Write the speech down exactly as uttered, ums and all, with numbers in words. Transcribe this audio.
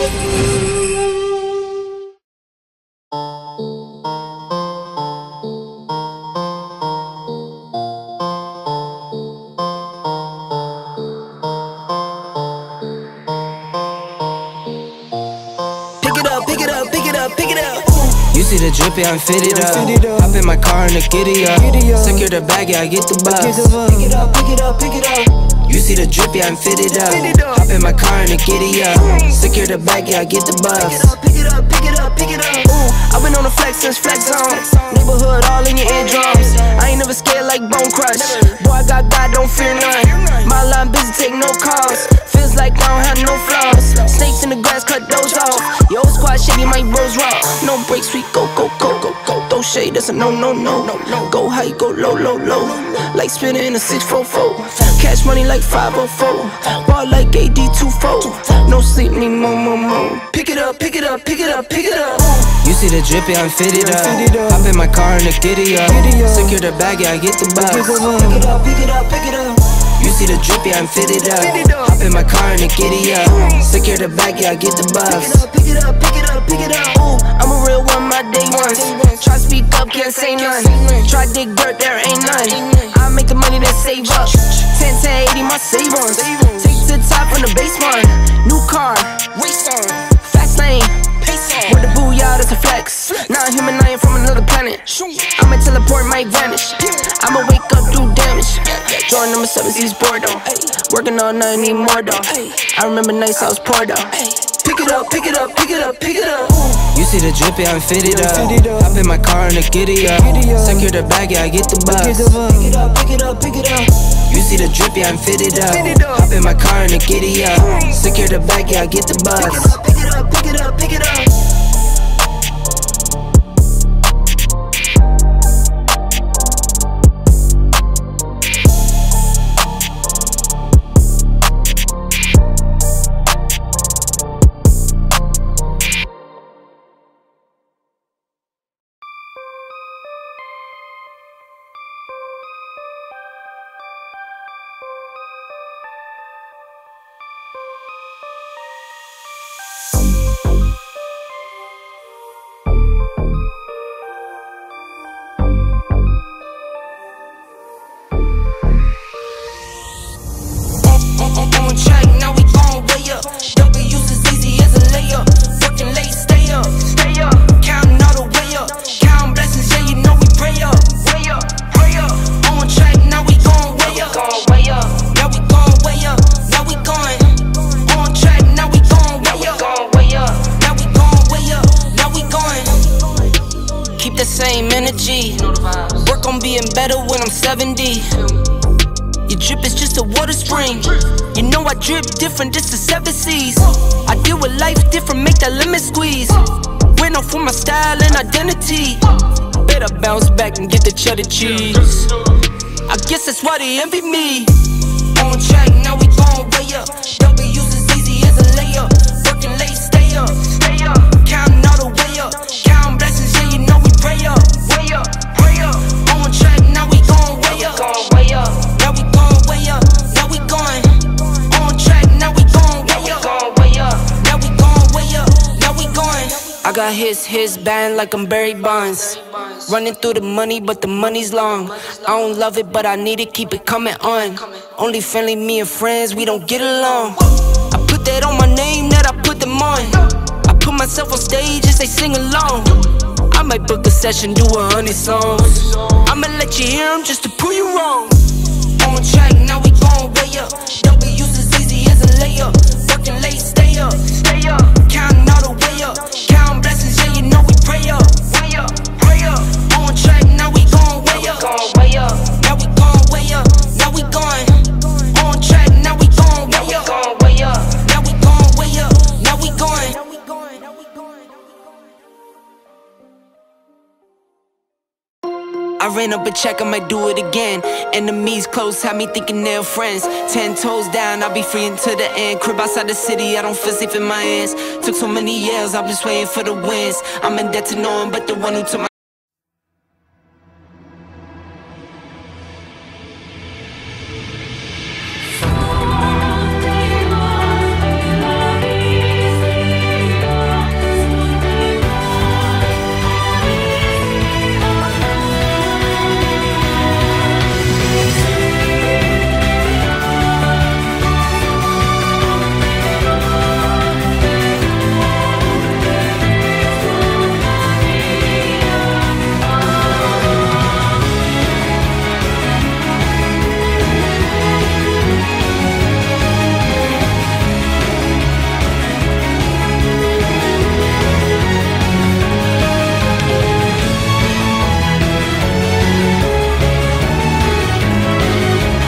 You see the drip, yeah, I'm fitted up. Hop in my car and the giddy up. Secure the bag, yeah, I get the bus. Pick it up, pick it up, pick it up. You see the drip, yeah, I'm fitted up. Hop in my car and the giddy up. Secure the bag, yeah, I get the bus. Pick it up, pick it up, pick it up. Ooh, I've been on the flex since flex on. Neighborhood all in your eardrums. I ain't never scared like Bone Crush. Boy, I got God, don't fear none. My line busy, take no calls. Feels like I don't have no flaws. Snakes in the grass, cut those off. Yo, squad shady, my bros raw. No breaks, we go, go, go, go, go. Throw shade, that's a no, no, no, no, no. Go high, go low, low, low. Like spinning in a six four four. Cash money like five oh four. Ball like A D two four. No sleep, need more, more, more. Pick it up, pick it up, pick it up, pick it up. You see the drip, yeah, I'm fitted up. Hop in my car and the giddy up. Secure the bag, yeah, I get the bus. Pick it up, pick it up, pick it up. You see the drip, yeah, I'm fitted up. Hop in my car and the giddy up. Secure the bag, yeah, I get the bus. Pick it up, pick it up, pick it up. Ooh, I'm a real one, my day ones. Try speak up, can't say none. Try dig dirt, there ain't none. I make the money that save up. ten, ten, eighty, my save ones. Take to the top from the basement. New car, race on. Fast lane, pace on. With the booyah, that's a flex. Not human, I ain't from another planet. I'ma teleport, might vanish. I'ma wake up, do damage. Drawing number seven, he's bored though. Working all night, need more though. I remember nights I was poor though. Pick it up, pick it up, pick it up, pick it up. You see the drip, yeah, I'm fitted up. Hop in my car and the giddy up. Secure the bag, yeah, I get the bus. Pick it up, pick it up, pick it up. You see the drip, yeah, I'm fitted up. Hop in my car and the giddy up. Secure the bag, yeah, I get the bus. Pick it up, pick it up, pick it up, pick it up. On track, now we gon' way up. W's as easy as a layup. Working late, stay up, stay up. Counting all the way up. Counting blessings, yeah, you know we pray up. Way up, pray up. On track, now we gon' way up. Way up. Now we gon' way up. Now we going. On track, now we gon' way up. Way up. Now we gon' way up. Now we going. Keep the same energy. Work on being better when I'm seventy. Your drip is just a water spring. You know I drip different, this is seven seas. I deal with life different, make that lemon squeeze. Went off for my style and identity. Better bounce back and get the cheddar cheese. I guess that's why they envy me. On track, now we gon' way up. W's as easy as a layup. Working late, stay up, stay up. Counting all the way up. Counting blessings, yeah, you know we pray up. Way up, pray up. On track, now we gon' way up. Way up. Now we gon' way up. Now we going. On track, now we gon' way up. Way up. Now we gon' way up. Now we going. I got his, his band like I'm Barry Bonds. Running through the money, but the money's long. I don't love it, but I need it, keep it coming on. Only friendly, me and friends, we don't get along. I put that on my name, that I put them on. I put myself on stage and say sing along. I might book a session, do a hundred songs. I'ma let you hear them just to prove you wrong. On track, now we gon' way up. W's as easy as a layup. Working late, stay up, stay up. Counting all the way up. Counting blessings, yeah, you know we pray up. Way up, pray up. On track, now we gon' way up. Way up. Now we gon' way up. Now we going. On track, now we gon' way up. Way up. Now we gon' way up. Now we going. I ran up a check, I might do it again. Enemies close, had me thinking they're friends. Ten toes down, I'll be free until the end. Crib outside the city, I don't feel safe in my hands. Took so many years, I'm just waiting for the wins. I'm in debt to no one but the one who took my